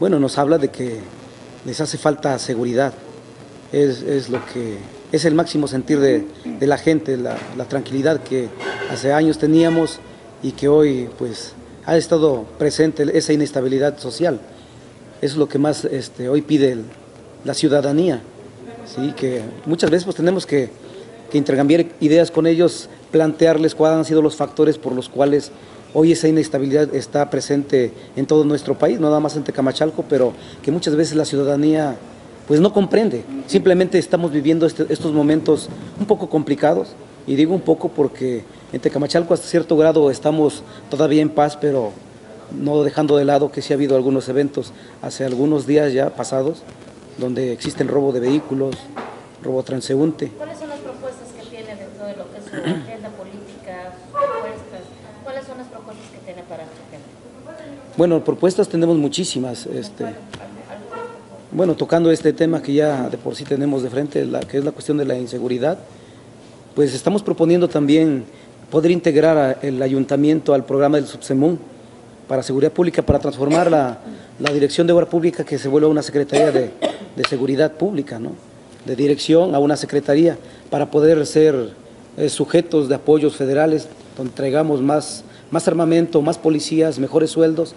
bueno, nos habla de que les hace falta seguridad. Es lo que es el máximo sentir de la gente, la tranquilidad que hace años teníamos y que hoy pues ha estado presente esa inestabilidad social. Eso es lo que más hoy pide la ciudadanía, ¿sí? Que muchas veces pues tenemos que intercambiar ideas con ellos, plantearles cuáles han sido los factores por los cuales hoy esa inestabilidad está presente en todo nuestro país, no nada más en Tecamachalco, pero que muchas veces la ciudadanía pues no comprende. Simplemente estamos viviendo estos momentos un poco complicados, y digo un poco porque en Tecamachalco hasta cierto grado estamos todavía en paz, pero no dejando de lado que sí ha habido algunos eventos hace algunos días ya pasados, donde existen robo de vehículos, robo transeúnte. ¿Cuáles son las propuestas que tiene dentro de lo que es su agenda política, sus propuestas? ¿Cuáles son las propuestas que tiene para su agenda? Bueno, propuestas tenemos muchísimas. Bueno, tocando este tema que ya de por sí tenemos de frente, que es la cuestión de la inseguridad, pues estamos proponiendo también poder integrar el ayuntamiento al programa del Subsemún para seguridad pública, para transformar la dirección de obra pública, que se vuelva una secretaría de seguridad pública, ¿no? De dirección a una secretaría, para poder ser sujetos de apoyos federales, donde traigamos más armamento, más policías, mejores sueldos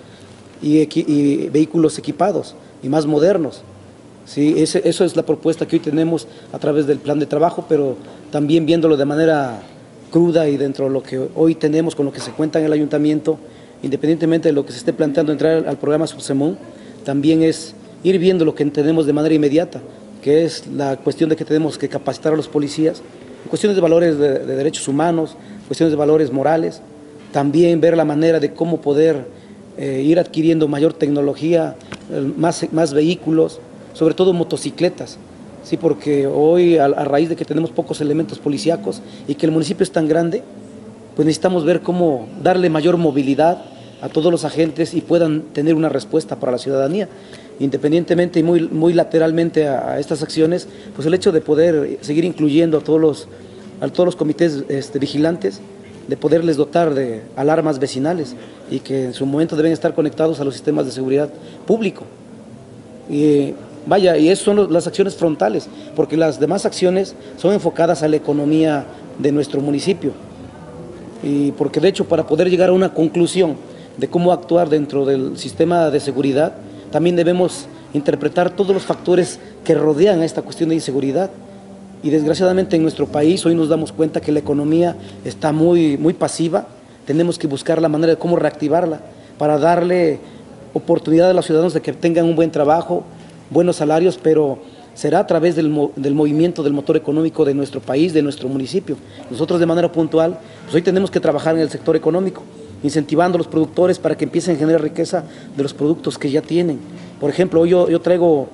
y vehículos equipados y más modernos. Sí, eso es la propuesta que hoy tenemos a través del plan de trabajo, pero también viéndolo de manera cruda y dentro de lo que hoy tenemos, con lo que se cuenta en el ayuntamiento, independientemente de lo que se esté planteando entrar al programa Subsemún, también es ir viendo lo que tenemos de manera inmediata, que es la cuestión de que tenemos que capacitar a los policías, cuestiones de valores de derechos humanos, cuestiones de valores morales, también ver la manera de cómo poder ir adquiriendo mayor tecnología, más vehículos, sobre todo motocicletas, sí, porque hoy a raíz de que tenemos pocos elementos policíacos y que el municipio es tan grande, pues necesitamos ver cómo darle mayor movilidad a todos los agentes y puedan tener una respuesta para la ciudadanía. Independientemente y muy lateralmente a estas acciones, pues el hecho de poder seguir incluyendo a todos los comités vigilantes, de poderles dotar de alarmas vecinales y que en su momento deben estar conectados a los sistemas de seguridad público. Y vaya, y esas son las acciones frontales, porque las demás acciones son enfocadas a la economía de nuestro municipio. Y porque de hecho, para poder llegar a una conclusión de cómo actuar dentro del sistema de seguridad, también debemos interpretar todos los factores que rodean a esta cuestión de inseguridad. Y desgraciadamente en nuestro país hoy nos damos cuenta que la economía está muy pasiva. Tenemos que buscar la manera de cómo reactivarla para darle oportunidad a los ciudadanos de que tengan un buen trabajo, buenos salarios, pero será a través del movimiento del motor económico de nuestro país, de nuestro municipio. Nosotros de manera puntual, pues hoy tenemos que trabajar en el sector económico, incentivando a los productores para que empiecen a generar riqueza de los productos que ya tienen. Por ejemplo, hoy yo traigo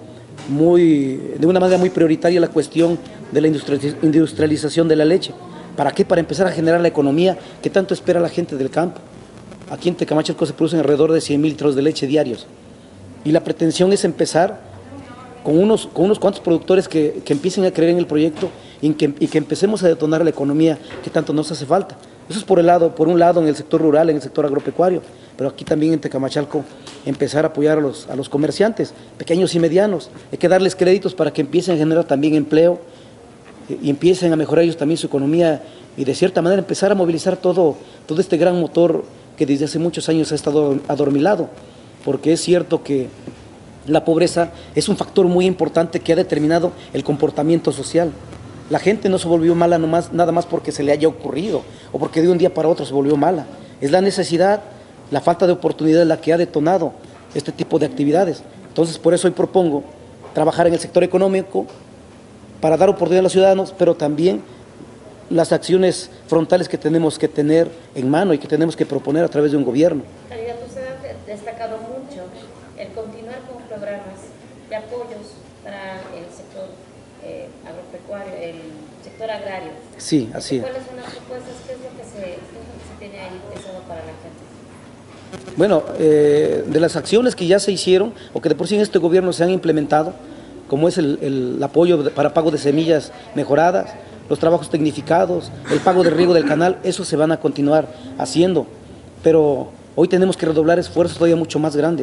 de una manera muy prioritaria la cuestión de la industrialización de la leche. ¿Para qué? Para empezar a generar la economía que tanto espera la gente del campo. Aquí en Tecamachalco se producen alrededor de 100,000 litros de leche diarios. Y la pretensión es empezar con unos cuantos productores que empiecen a creer en el proyecto y que empecemos a detonar la economía que tanto nos hace falta. Eso es por un lado en el sector rural, en el sector agropecuario, pero aquí también en Tecamachalco empezar a apoyar a los comerciantes, pequeños y medianos. Hay que darles créditos para que empiecen a generar también empleo y empiecen a mejorar ellos también su economía y de cierta manera empezar a movilizar todo este gran motor que desde hace muchos años ha estado adormilado, porque es cierto que la pobreza es un factor muy importante que ha determinado el comportamiento social. La gente no se volvió mala nada más porque se le haya ocurrido o porque de un día para otro se volvió mala. Es la necesidad, la falta de oportunidad la que ha detonado este tipo de actividades. Entonces, por eso hoy propongo trabajar en el sector económico para dar oportunidad a los ciudadanos, pero también las acciones frontales que tenemos que tener en mano y que tenemos que proponer a través de un gobierno. Candidato, usted ha destacado mucho el continuar con programas de apoyos para el sector agropecuario, el sector agrario. Sí, así es. ¿Cuáles son las propuestas? ¿Qué es lo que se tiene ahí pensado para la gente? Bueno, de las acciones que ya se hicieron o que de por sí en este gobierno se han implementado, como es el apoyo para pago de semillas mejoradas, los trabajos tecnificados, el pago de riego del canal, eso se van a continuar haciendo. Pero hoy tenemos que redoblar esfuerzos todavía mucho más grandes,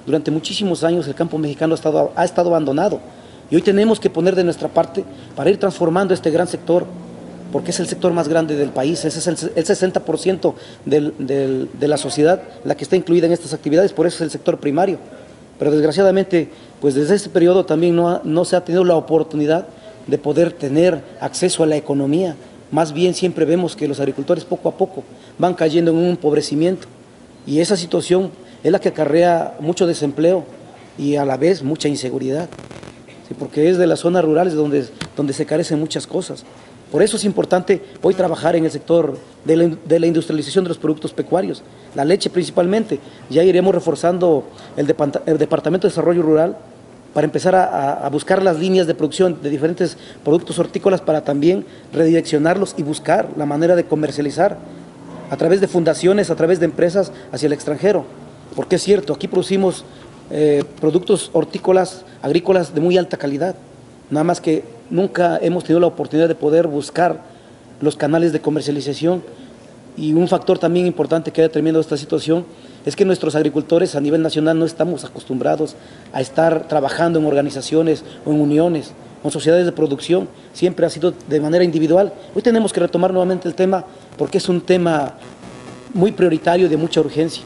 Durante muchísimos años el campo mexicano ha estado abandonado y hoy tenemos que poner de nuestra parte para ir transformando este gran sector, porque es el sector más grande del país, ese es el 60% de la sociedad la que está incluida en estas actividades, por eso es el sector primario. Pero desgraciadamente, pues desde este periodo también no se ha tenido la oportunidad de poder tener acceso a la economía. Más bien siempre vemos que los agricultores poco a poco van cayendo en un empobrecimiento y esa situación es la que acarrea mucho desempleo y a la vez mucha inseguridad, ¿sí? Porque es de las zonas rurales donde se carecen muchas cosas. Por eso es importante hoy trabajar en el sector de la industrialización de los productos pecuarios, la leche principalmente. Ya iremos reforzando el Departamento de Desarrollo Rural para empezar a buscar las líneas de producción de diferentes productos hortícolas para también redireccionarlos y buscar la manera de comercializar a través de fundaciones, a través de empresas hacia el extranjero. Porque es cierto, aquí producimos productos hortícolas, agrícolas de muy alta calidad, nada más que nunca hemos tenido la oportunidad de poder buscar los canales de comercialización. Y un factor también importante que ha determinado esta situación es que nuestros agricultores a nivel nacional no estamos acostumbrados a estar trabajando en organizaciones o en uniones, o en sociedades de producción, siempre ha sido de manera individual. Hoy tenemos que retomar nuevamente el tema porque es un tema muy prioritario y de mucha urgencia.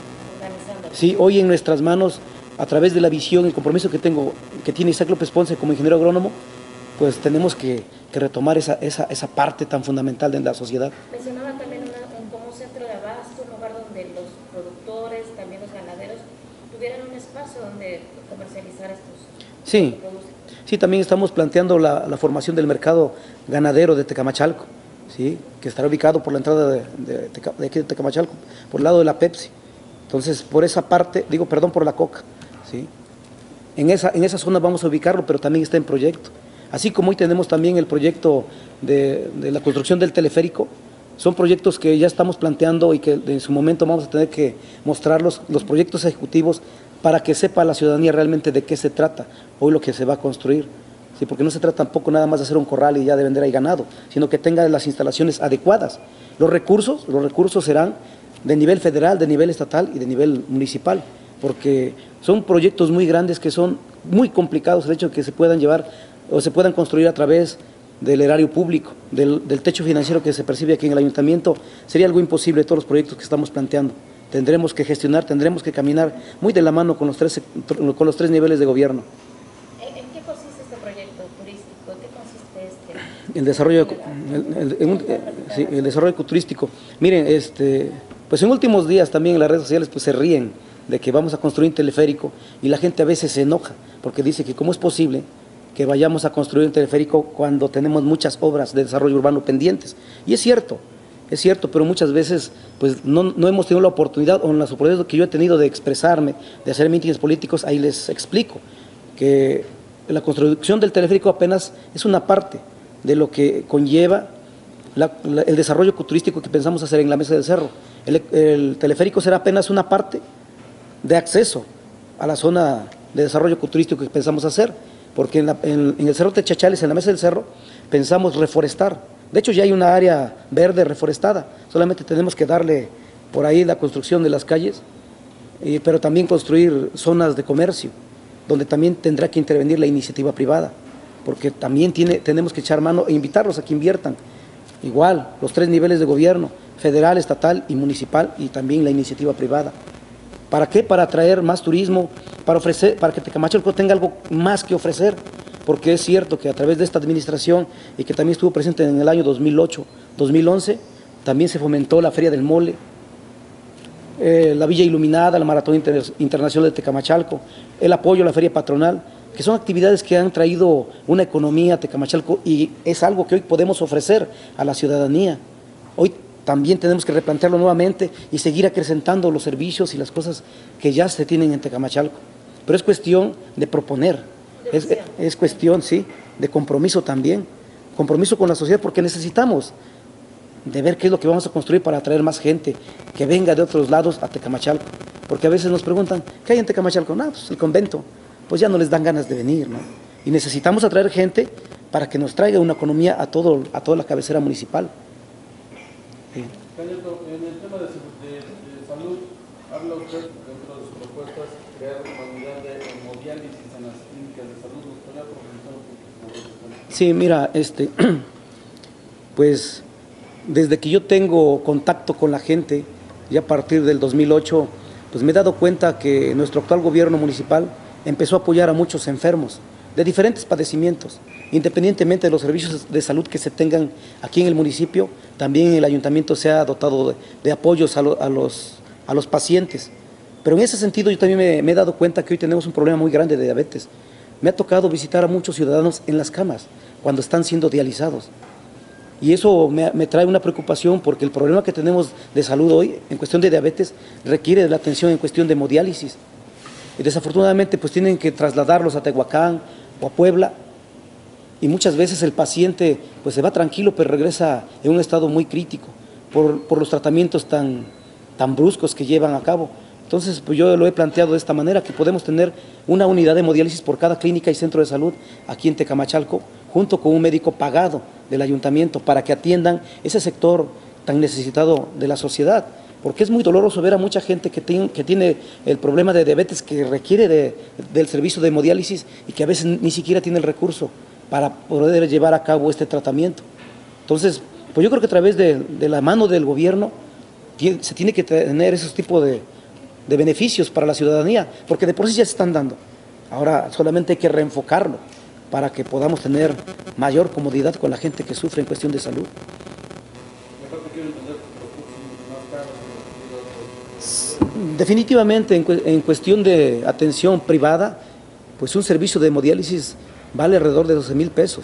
Sí, hoy en nuestras manos, a través de la visión y el compromiso que tiene Isaac López Ponce como ingeniero agrónomo, pues tenemos que retomar esa parte tan fundamental de la sociedad. Mencionaba también como un centro de abasto, un lugar donde los productores, también los ganaderos, tuvieran un espacio donde comercializar estos productos. Sí, también estamos planteando la formación del mercado ganadero de Tecamachalco, ¿sí? Que estará ubicado por la entrada de aquí de Tecamachalco, por el lado de la Pepsi. Entonces, por esa parte, por la Coca, ¿sí? En esa zona vamos a ubicarlo, pero también está en proyecto. Así como hoy tenemos también el proyecto de la construcción del teleférico, son proyectos que ya estamos planteando y que en su momento vamos a tener que mostrar los proyectos ejecutivos para que sepa la ciudadanía realmente de qué se trata hoy lo que se va a construir. Sí, porque no se trata tampoco nada más de hacer un corral y ya de vender ahí ganado, sino que tenga las instalaciones adecuadas. Los recursos serán de nivel federal, de nivel estatal y de nivel municipal, porque son proyectos muy grandes que son muy complicados el hecho de que se puedan llevar o se puedan construir a través del erario público, del techo financiero que se percibe aquí en el ayuntamiento. Sería algo imposible todos los proyectos que estamos planteando. Tendremos que gestionar, tendremos que caminar muy de la mano con los tres niveles de gobierno. ¿En qué consiste este proyecto turístico? ¿En qué consiste El desarrollo turístico. Miren, pues en últimos días también en las redes sociales pues se ríen de que vamos a construir un teleférico y la gente a veces se enoja porque dice que cómo es posible que vayamos a construir un teleférico cuando tenemos muchas obras de desarrollo urbano pendientes. Y es cierto, pero muchas veces pues no hemos tenido la oportunidad, o en las oportunidades que yo he tenido de expresarme, de hacer mítines políticos, ahí les explico que la construcción del teleférico apenas es una parte de lo que conlleva el desarrollo turístico que pensamos hacer en la Mesa del Cerro. El teleférico será apenas una parte de acceso a la zona de desarrollo turístico que pensamos hacer, porque en el Cerro Techachales, en la Mesa del Cerro, pensamos reforestar. De hecho, ya hay una área verde reforestada, solamente tenemos que darle por ahí la construcción de las calles, pero también construir zonas de comercio, donde también tendrá que intervenir la iniciativa privada, porque también tenemos que echar mano e invitarlos a que inviertan. Igual, los tres niveles de gobierno, federal, estatal y municipal, y también la iniciativa privada. ¿Para qué? Para atraer más turismo, para que Tecamachalco tenga algo más que ofrecer, porque es cierto que a través de esta administración y que también estuvo presente en el año 2008, 2011, también se fomentó la Feria del Mole, la Villa Iluminada, la Maratón Internacional de Tecamachalco, el apoyo a la Feria Patronal, que son actividades que han traído una economía a Tecamachalco y es algo que hoy podemos ofrecer a la ciudadanía. Hoy también tenemos que replantearlo nuevamente y seguir acrecentando los servicios y las cosas que ya se tienen en Tecamachalco. Pero es cuestión de proponer, es cuestión, sí, de compromiso también, compromiso con la sociedad, porque necesitamos de ver qué es lo que vamos a construir para atraer más gente que venga de otros lados a Tecamachalco. Porque a veces nos preguntan, ¿qué hay en Tecamachalco? No, pues el convento. Pues ya no les dan ganas de venir, ¿no? Y necesitamos atraer gente para que nos traiga una economía a toda la cabecera municipal. Sí. En el tema de salud, habla usted dentro de sus propuestas crear hemodiálisis en las clínicas de salud. ¿Nos podría profundizar un poquito? Sí, mira, pues desde que yo tengo contacto con la gente, ya a partir del 2008, pues me he dado cuenta que nuestro actual gobierno municipal empezó a apoyar a muchos enfermos de diferentes padecimientos, independientemente de los servicios de salud que se tengan aquí en el municipio. También el ayuntamiento se ha dotado de apoyos a los pacientes. Pero en ese sentido yo también me he dado cuenta que hoy tenemos un problema muy grande de diabetes. Me ha tocado visitar a muchos ciudadanos en las camas cuando están siendo dializados. Y eso me trae una preocupación, porque el problema que tenemos de salud hoy en cuestión de diabetes requiere de la atención en cuestión de hemodiálisis. Y desafortunadamente pues tienen que trasladarlos a Tehuacán o a Puebla, y muchas veces el paciente pues se va tranquilo, pero regresa en un estado muy crítico por los tratamientos tan bruscos que llevan a cabo. Entonces pues yo lo he planteado de esta manera, que podemos tener una unidad de hemodiálisis por cada clínica y centro de salud aquí en Tecamachalco, junto con un médico pagado del ayuntamiento, para que atiendan ese sector tan necesitado de la sociedad. Porque es muy doloroso ver a mucha gente que tiene el problema de diabetes, que requiere del servicio de hemodiálisis y que a veces ni siquiera tiene el recurso para poder llevar a cabo este tratamiento. Entonces, pues yo creo que a través de la mano del gobierno se tiene que tener esos tipos de beneficios para la ciudadanía, porque de por sí ya se están dando. Ahora solamente hay que reenfocarlo para que podamos tener mayor comodidad con la gente que sufre en cuestión de salud. Definitivamente en cuestión de atención privada, pues un servicio de hemodiálisis vale alrededor de 12,000 pesos.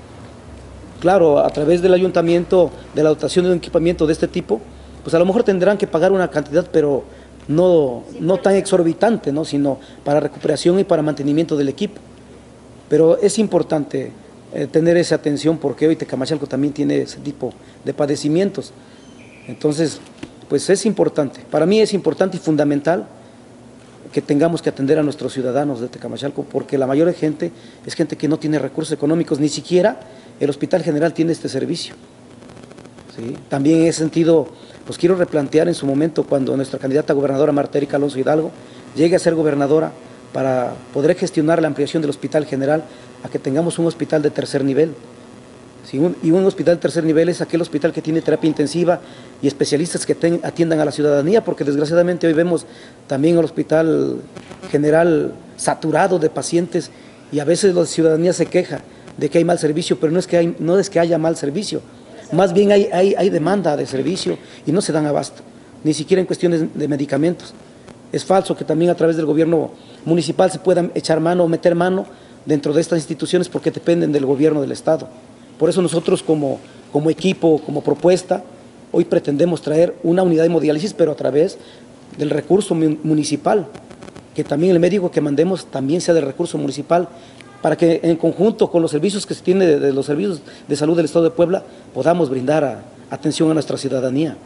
Claro, a través del ayuntamiento, de la dotación de un equipamiento de este tipo, pues a lo mejor tendrán que pagar una cantidad, pero no tan exorbitante, ¿no?, sino para recuperación y para mantenimiento del equipo. Pero es importante tener esa atención, porque hoy Tecamachalco también tiene ese tipo de padecimientos. Entonces, pues es importante, para mí es importante y fundamental que tengamos que atender a nuestros ciudadanos de Tecamachalco, porque la mayoría de gente es gente que no tiene recursos económicos, ni siquiera el Hospital General tiene este servicio. ¿Sí? También en ese sentido, pues quiero replantear en su momento, cuando nuestra candidata a gobernadora Marta Erika Alonso Hidalgo llegue a ser gobernadora, para poder gestionar la ampliación del Hospital General a que tengamos un hospital de tercer nivel. ¿Sí? Y un hospital de tercer nivel es aquel hospital que tiene terapia intensiva y especialistas que atiendan a la ciudadanía, porque desgraciadamente hoy vemos también el Hospital General saturado de pacientes, y a veces la ciudadanía se queja de que hay mal servicio, pero no es que haya mal servicio, más bien hay demanda de servicio y no se dan abasto, ni siquiera en cuestiones de medicamentos. Es falso que también a través del gobierno municipal se puedan echar mano o meter mano dentro de estas instituciones, porque dependen del gobierno del Estado. Por eso nosotros como equipo, como propuesta, hoy pretendemos traer una unidad de hemodiálisis, pero a través del recurso municipal, que también el médico que mandemos también sea del recurso municipal, para que en conjunto con los servicios que se tienen de los servicios de salud del Estado de Puebla podamos brindar atención a nuestra ciudadanía.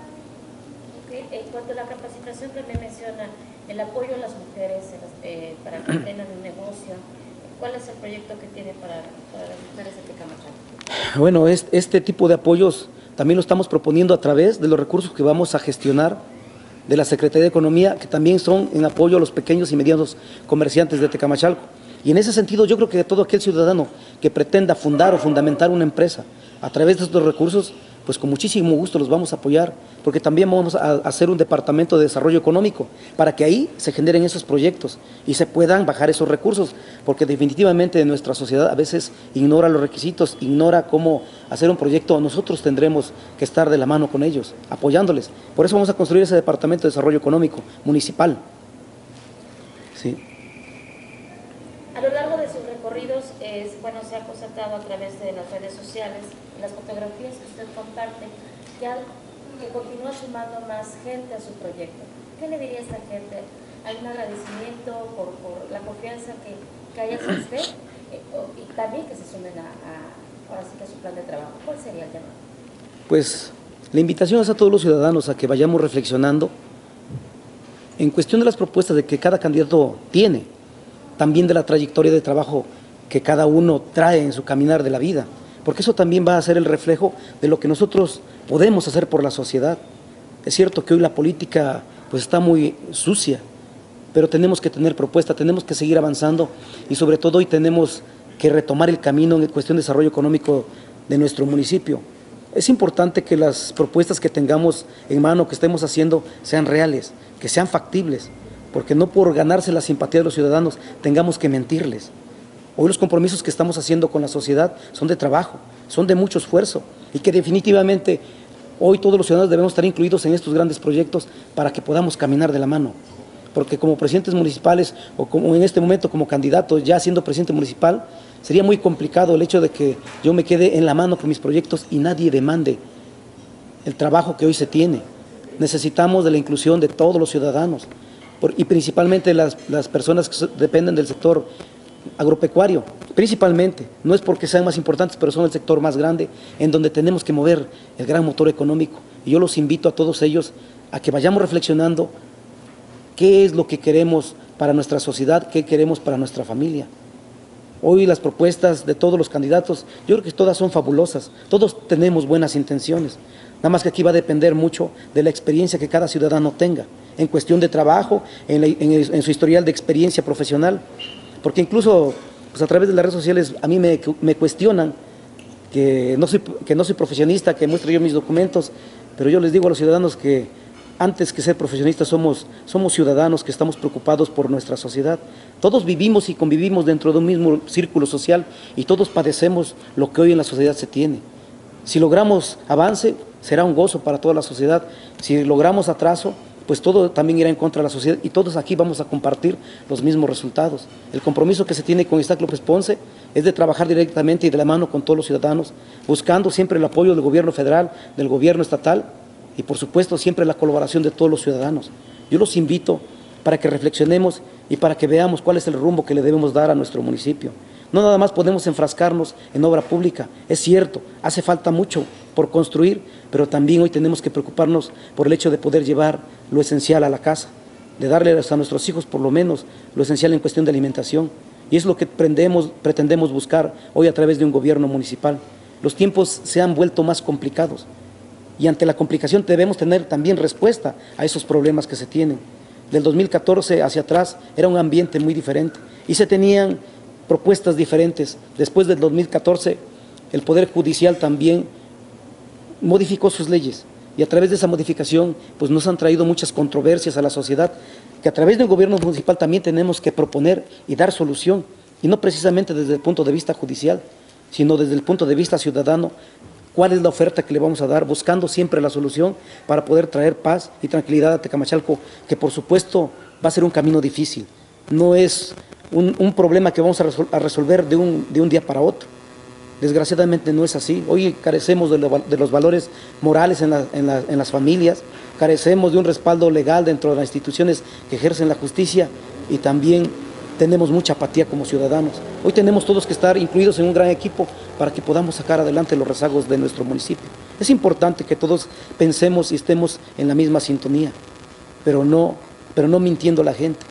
En cuanto a la capacitación que me menciona, el apoyo a las mujeres para que tengan un negocio, ¿cuál es el proyecto que tiene para las mujeres de Tecamachalco? Bueno, este tipo de apoyos también lo estamos proponiendo a través de los recursos que vamos a gestionar de la Secretaría de Economía, que también son en apoyo a los pequeños y medianos comerciantes de Tecamachalco. Y en ese sentido yo creo que todo aquel ciudadano que pretenda fundar o fundamentar una empresa a través de estos recursos, pues con muchísimo gusto los vamos a apoyar, porque también vamos a hacer un departamento de desarrollo económico para que ahí se generen esos proyectos y se puedan bajar esos recursos, porque definitivamente nuestra sociedad a veces ignora los requisitos, ignora cómo hacer un proyecto. Nosotros tendremos que estar de la mano con ellos, apoyándoles. Por eso vamos a construir ese departamento de desarrollo económico municipal. Sí. A lo largo de sus recorridos, se ha constatado a través de las redes sociales, las fotografías que usted comparte, que continúa sumando más gente a su proyecto. ¿Qué le diría a esta gente? ¿Algún agradecimiento por la confianza que haya en usted? Y también que se sumen ahora sí que a su plan de trabajo. ¿Cuál sería el llamado? Pues la invitación es a todos los ciudadanos a que vayamos reflexionando en cuestión de las propuestas de que cada candidato tiene, también de la trayectoria de trabajo que cada uno trae en su caminar de la vida, porque eso también va a ser el reflejo de lo que nosotros podemos hacer por la sociedad. Es cierto que hoy la política pues está muy sucia, pero tenemos que tener propuesta, tenemos que seguir avanzando y sobre todo hoy tenemos que retomar el camino en cuestión de desarrollo económico de nuestro municipio. Es importante que las propuestas que tengamos en mano, que estemos haciendo, sean reales, que sean factibles, porque no por ganarse la simpatía de los ciudadanos tengamos que mentirles. Hoy los compromisos que estamos haciendo con la sociedad son de trabajo, son de mucho esfuerzo y que definitivamente hoy todos los ciudadanos debemos estar incluidos en estos grandes proyectos para que podamos caminar de la mano. Porque como presidentes municipales o como en este momento como candidato ya siendo presidente municipal, sería muy complicado el hecho de que yo me quede en la mano con mis proyectos y nadie demande el trabajo que hoy se tiene. Necesitamos de la inclusión de todos los ciudadanos y principalmente las personas que dependen del sector agropecuario, principalmente, no es porque sean más importantes, pero son el sector más grande en donde tenemos que mover el gran motor económico. Y yo los invito a todos ellos a que vayamos reflexionando qué es lo que queremos para nuestra sociedad, qué queremos para nuestra familia. Hoy las propuestas de todos los candidatos, yo creo que todas son fabulosas, todos tenemos buenas intenciones, nada más que aquí va a depender mucho de la experiencia que cada ciudadano tenga, en cuestión de trabajo, en su historial de experiencia profesional, porque incluso pues a través de las redes sociales a mí me cuestionan que no soy profesionista, que muestro yo mis documentos, pero yo les digo a los ciudadanos que antes que ser profesionistas somos ciudadanos que estamos preocupados por nuestra sociedad. Todos vivimos y convivimos dentro de un mismo círculo social y todos padecemos lo que hoy en la sociedad se tiene. Si logramos avance, será un gozo para toda la sociedad. Si logramos atraso, pues todo también irá en contra de la sociedad y todos aquí vamos a compartir los mismos resultados. El compromiso que se tiene con Iztac López Ponce es de trabajar directamente y de la mano con todos los ciudadanos, buscando siempre el apoyo del gobierno federal, del gobierno estatal, y por supuesto siempre la colaboración de todos los ciudadanos. Yo los invito para que reflexionemos y para que veamos cuál es el rumbo que le debemos dar a nuestro municipio. No nada más podemos enfrascarnos en obra pública, es cierto, hace falta mucho por construir, pero también hoy tenemos que preocuparnos por el hecho de poder llevar lo esencial a la casa, de darles a nuestros hijos por lo menos lo esencial en cuestión de alimentación. Y es lo que pretendemos buscar hoy a través de un gobierno municipal. Los tiempos se han vuelto más complicados. Y ante la complicación debemos tener también respuesta a esos problemas que se tienen. Del 2014 hacia atrás era un ambiente muy diferente y se tenían propuestas diferentes. Después del 2014 el Poder Judicial también modificó sus leyes y a través de esa modificación pues nos han traído muchas controversias a la sociedad que a través del gobierno municipal también tenemos que proponer y dar solución y no precisamente desde el punto de vista judicial, sino desde el punto de vista ciudadano. ¿Cuál es la oferta que le vamos a dar? Buscando siempre la solución para poder traer paz y tranquilidad a Tecamachalco, que por supuesto va a ser un camino difícil. No es un problema que vamos a resolver de un día para otro. Desgraciadamente no es así. Hoy carecemos de los valores morales en las familias, carecemos de un respaldo legal dentro de las instituciones que ejercen la justicia y también tenemos mucha apatía como ciudadanos. Hoy tenemos todos que estar incluidos en un gran equipo para que podamos sacar adelante los rezagos de nuestro municipio. Es importante que todos pensemos y estemos en la misma sintonía, pero no mintiendo a la gente.